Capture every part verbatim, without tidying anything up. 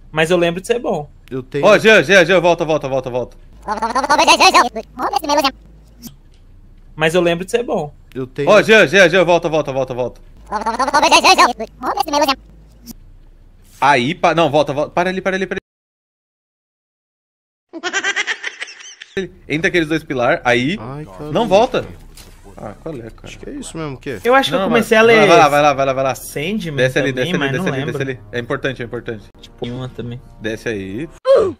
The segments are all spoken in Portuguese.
Mas eu lembro de ser bom. Eu tenho... Ó, Jean, Jean, Jean, volta, volta, volta, volta. Mas eu lembro de ser bom. Eu tenho... Ó, Jean, Jean, Jean, volta, volta, volta, volta. Aí, pa... não, volta, volta. Para ali, para ali, para ali. Entra aqueles dois pilares, aí. Ai, cara. Não volta. Ah, qual é, cara? Acho que é isso mesmo, o quê? Eu acho que Não, eu comecei mas- a ler. Vai lá, vai lá, vai lá, vai lá. Sandman Desce ali, também, desce ali, mas desce não ali, lembro. desce ali. É importante, é importante. Tipo, uma também. Desce aí.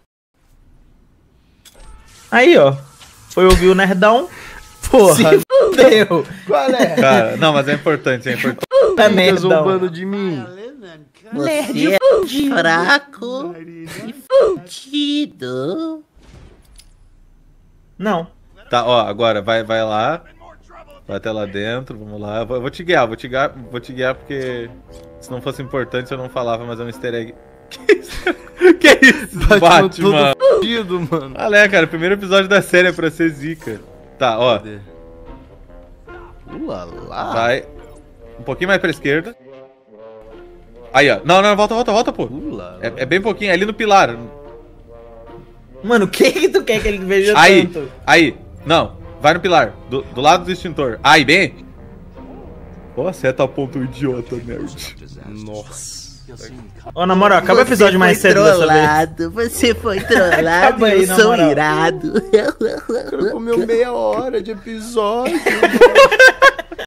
Aí, ó. Foi ouvir o Nerdão. Porra, Se fudeu. qual é? Cara, não, mas é importante, é importante. Puta Tá Nerdão. zombando de mim. Você é fraco e fudido. Não. Tá, ó, agora vai, vai lá. Vai até lá dentro, vamos lá. Eu vou, eu vou te guiar, vou te guiar, vou te guiar porque se não fosse importante eu não falava, mas é um easter egg. Que isso? Que isso? Batman Batman. todo fudido, mano. Olha, é, cara, o primeiro episódio da série é pra ser zica. Tá, ó. Cadê? Ulala. Vai. Um pouquinho mais pra esquerda. Aí, ó. Não, não, volta, volta, volta, pô. Ulala. É, é bem pouquinho, é ali no pilar. Mano, o que que tu quer que ele veja Aí, tanto? aí. Não, vai no pilar. Do, do lado do extintor. Aí, bem. Ó, seta aponta o idiota, nerd. Nossa. Ô, na moral, acaba o episódio mais foi cedo dessa vez. trollado, você foi trollado, Acaba aí, eu na sou moral. irado. O cara comeu meia hora de episódio.